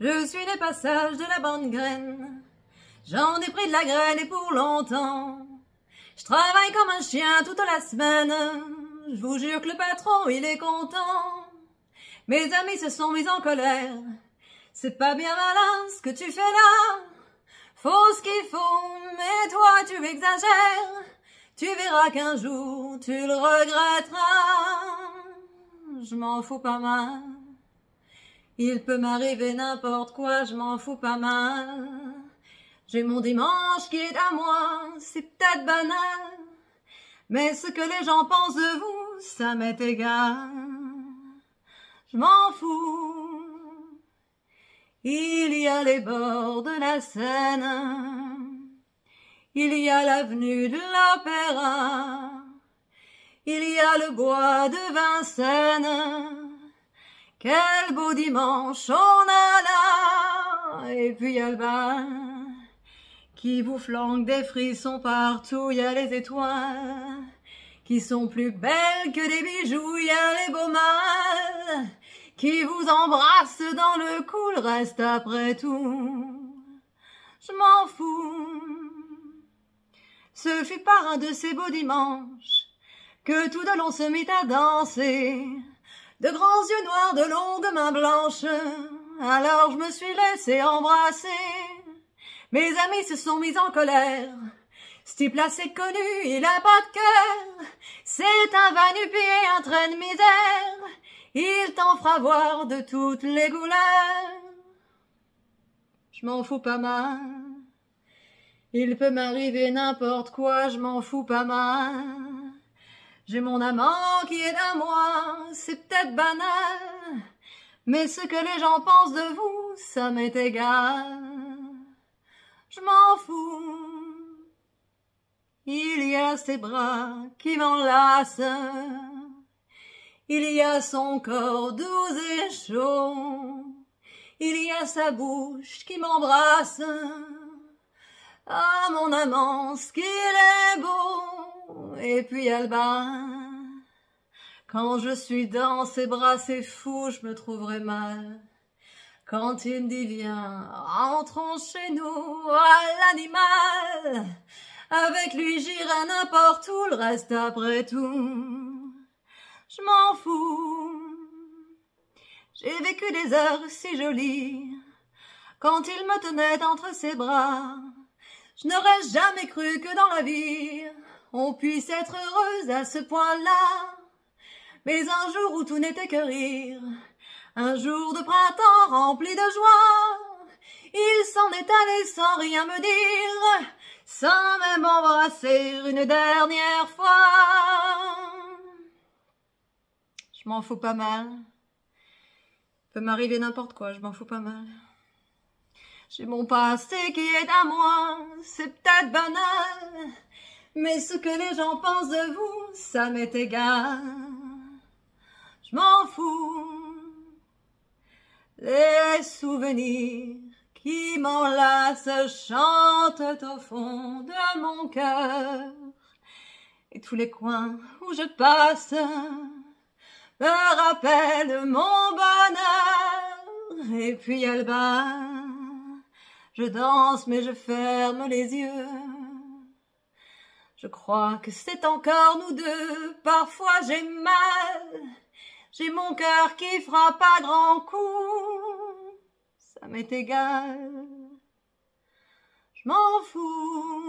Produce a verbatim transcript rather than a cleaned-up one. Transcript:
Je suis les passages de la bonne graine. J'en ai pris de la graine et pour longtemps. Je travaille comme un chien toute la semaine. Je vous jure que le patron, il est content. Mes amis se sont mis en colère. C'est pas bien malin ce que tu fais là. Faut ce qu'il faut, mais toi tu exagères. Tu verras qu'un jour tu le regretteras. Je m'en fous pas mal. Il peut m'arriver n'importe quoi, je m'en fous pas mal. J'ai mon dimanche qui est à moi, c'est peut-être banal. Mais ce que les gens pensent de vous, ça m'est égal. Je m'en fous. Il y a les bords de la Seine. Il y a l'avenue de l'Opéra. Il y a le bois de Vincennes. Quel beau dimanche on a là. Et puis il y a le bar qui vous flanque des frissons partout. Il y a les étoiles qui sont plus belles que des bijoux. Il y a les beaux mâles qui vous embrassent dans le cou. Le reste après tout, je m'en fous. Ce fut par un de ces beaux dimanches que tout de long se mit à danser. De grands yeux noirs, de longues mains blanches. Alors je me suis laissé embrasser. Mes amis se sont mis en colère. Ce type-là c'est connu, il a pas de cœur. C'est un va-nu-pied, un train de misère. Il t'en fera voir de toutes les couleurs. Je m'en fous pas mal. Il peut m'arriver n'importe quoi, je m'en fous pas mal. J'ai mon amant qui est à moi, c'est peut-être banal. Mais ce que les gens pensent de vous, ça m'est égal. Je m'en fous. Il y a ses bras qui m'enlacent. Il y a son corps doux et chaud. Il y a sa bouche qui m'embrasse. Ah, mon amant, ce qu'il est beau. Et puis elle bat. Quand je suis dans ses bras, c'est fou, je me trouverai mal. Quand il me dit viens, rentrons chez nous, à l'animal. Avec lui j'irai n'importe où, le reste après tout, je m'en fous. J'ai vécu des heures si jolies, quand il me tenait entre ses bras. Je n'aurais jamais cru que dans la vie, on puisse être heureuse à ce point-là. Mais un jour où tout n'était que rire, un jour de printemps rempli de joie, il s'en est allé sans rien me dire, sans même embrasser une dernière fois. Je m'en fous pas mal. Peut m'arriver n'importe quoi, je m'en fous pas mal. J'ai mon passé qui est à moi, c'est peut-être banal, mais ce que les gens pensent de vous, ça m'est égal. Je m'en fous. Les souvenirs qui m'enlacent chantent au fond de mon cœur, et tous les coins où je passe me rappellent mon bonheur. Et puis elle bat. Je danse mais je ferme les yeux. Je crois que c'est encore nous deux. Parfois j'ai mal. J'ai mon cœur qui frappe à grands coups. Ça m'est égal. Je m'en fous.